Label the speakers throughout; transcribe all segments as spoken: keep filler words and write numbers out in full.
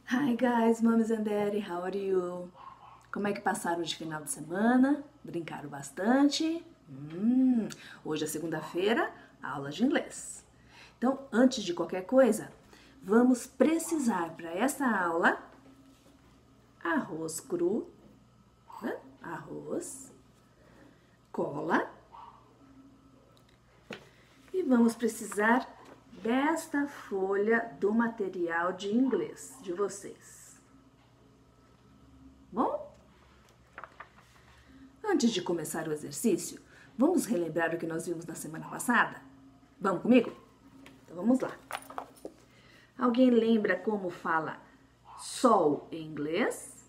Speaker 1: Hi guys, mommies and daddy, how are you? Como é que passaram de final de semana? Brincaram bastante? Hum, hoje é segunda-feira, aula de inglês. Então, antes de qualquer coisa, vamos precisar para essa aula arroz cru, né? Arroz, cola e vamos precisar desta folha do material de inglês de vocês. Bom? Antes de começar o exercício, vamos relembrar o que nós vimos na semana passada? Vamos comigo? Então vamos lá. Alguém lembra como fala sol em inglês?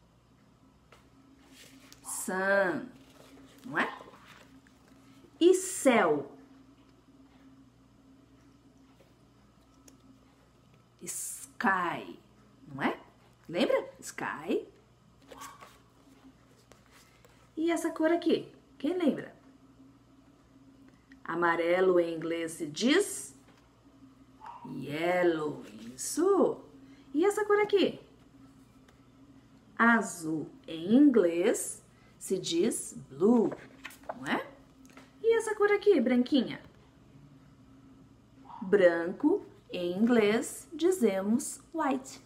Speaker 1: Sun, não é? E céu? Sky, não é? Lembra? Sky. E essa cor aqui? Quem lembra? Amarelo em inglês se diz yellow, isso. E essa cor aqui? Azul em inglês se diz blue, não é? E essa cor aqui, branquinha? Branco em inglês dizemos white.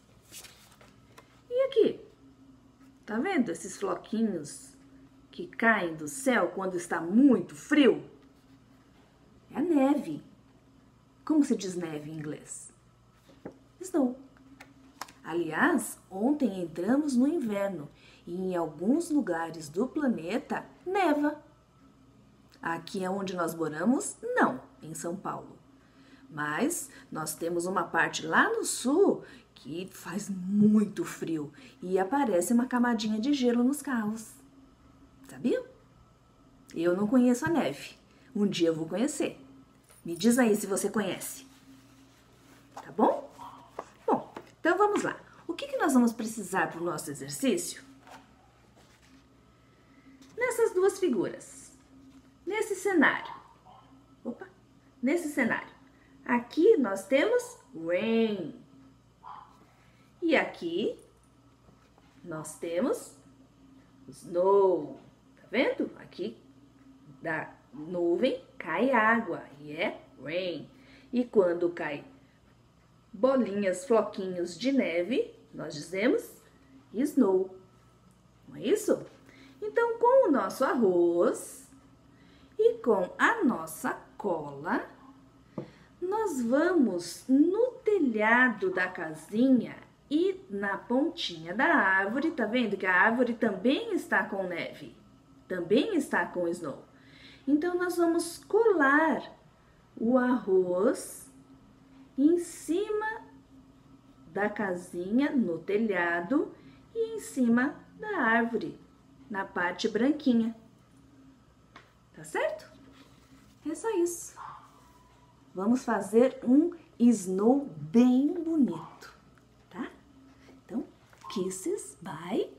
Speaker 1: E aqui? Tá vendo esses floquinhos que caem do céu quando está muito frio? É a neve. Como se diz neve em inglês? Snow. Aliás, ontem entramos no inverno e em alguns lugares do planeta neva. Aqui onde nós moramos, não, em São Paulo. Mas nós temos uma parte lá no sul que faz muito frio e aparece uma camadinha de gelo nos carros. Sabiam? Eu não conheço a neve. Um dia eu vou conhecer. Me diz aí se você conhece. Tá bom? Bom, então vamos lá. O que, que nós vamos precisar para o nosso exercício? Nessas duas figuras. Nesse cenário. Opa! Nesse cenário. Aqui nós temos rain. E aqui nós temos snow. Tá vendo? Aqui da nuvem cai água e é rain. E quando cai bolinhas, floquinhos de neve, nós dizemos snow. Não é isso? Então, com o nosso arroz e com a nossa cola, nós vamos no telhado da casinha e na pontinha da árvore, tá vendo que a árvore também está com neve, também está com snow. Então, nós vamos colar o arroz em cima da casinha, no telhado e em cima da árvore, na parte branquinha. Tá certo? É só isso. Vamos fazer um snow bem bonito, tá? Então, kisses, bye!